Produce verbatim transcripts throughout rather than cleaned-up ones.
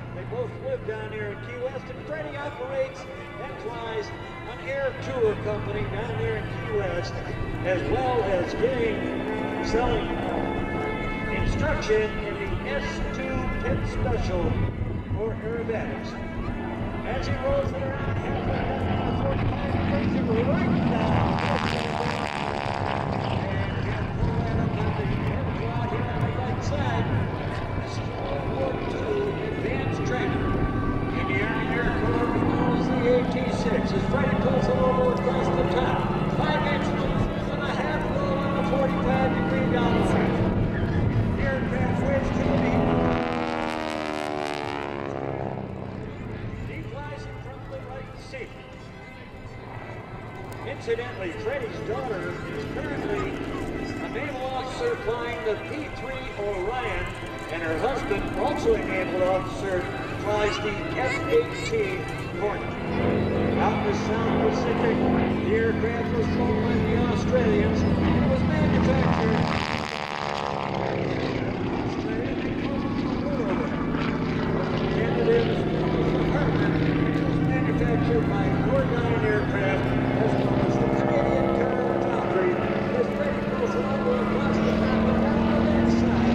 They both live down here in Key West, and Freddie operates and flies an air tour company down there in Key West, as well as getting, selling instruction in the S two Pit Special for aerobatics. As he rolls it around, halfway down the forty-five, he brings it right down. And can pull that up on the head draw here on the right side. This is World War Two advanced training. In the Army Air Corps, known as the A T six, as Freddie pulls it over across the top. Five inch loops and a half roll on the forty-five degree downwind. The aircraft waves to the beat. He flies in from the right seat. Incidentally, Freddie's daughter is currently a naval officer flying the P three Orion, and her husband, also a naval officer, flies the F eighteen Hornet. Out in the South Pacific, the aircraft was flown by the Australians and was manufactured. Canada was manufactured by Airline Aircraft, as well as the Canadian Cabanas Foundry, as Freddie goes over across the map and down the left side.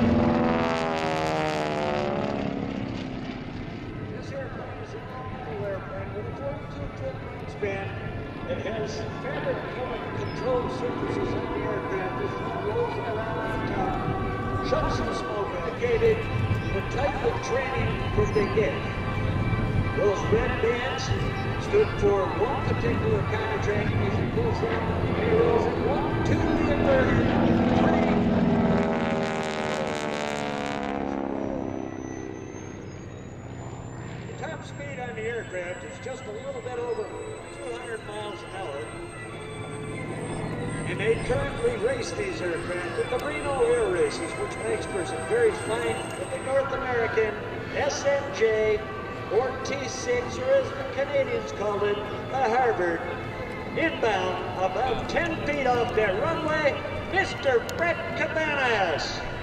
This airplane is a normal airplane with a forty-two foot wingspan. It has fabric-covered control surfaces on the aircraft as it rolls around on top. Shuts and smoke indicated the type of training that they get. Those red bands stood for one particular kind of training. As he pulls down, he rolls it one, two, the inverted, three. The top speed on the aircraft is just a little bit over two hundred miles an hour. And they currently race these aircraft at the Reno Air Races, which makes for some very fine with the North American S N J or T six, or as the Canadians called it, a Harvard. Inbound, about ten feet off that runway, Mister Brett Cabanas.